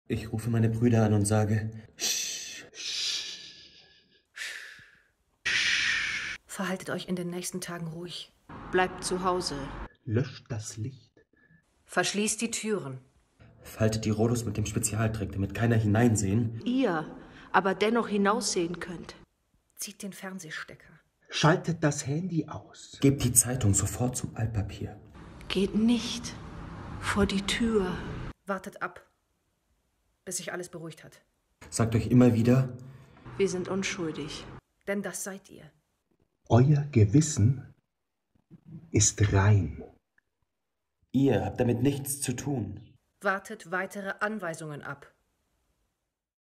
Ich rufe meine Brüder an und sage, Verhaltet euch in den nächsten Tagen ruhig. Bleibt zu Hause. Löscht das Licht. Verschließt die Türen. faltet die Rollos mit dem Spezialtrick, damit keiner hineinsehen. Ihr aber dennoch hinaussehen könnt. Zieht den Fernsehstecker. Schaltet das Handy aus. Gebt die Zeitung sofort zum Altpapier. Geht nicht vor die Tür. Wartet ab, bis sich alles beruhigt hat. Sagt euch immer wieder, Wir sind unschuldig. Denn das seid ihr. Euer Gewissen ist rein. ihr habt damit nichts zu tun. Wartet weitere Anweisungen ab.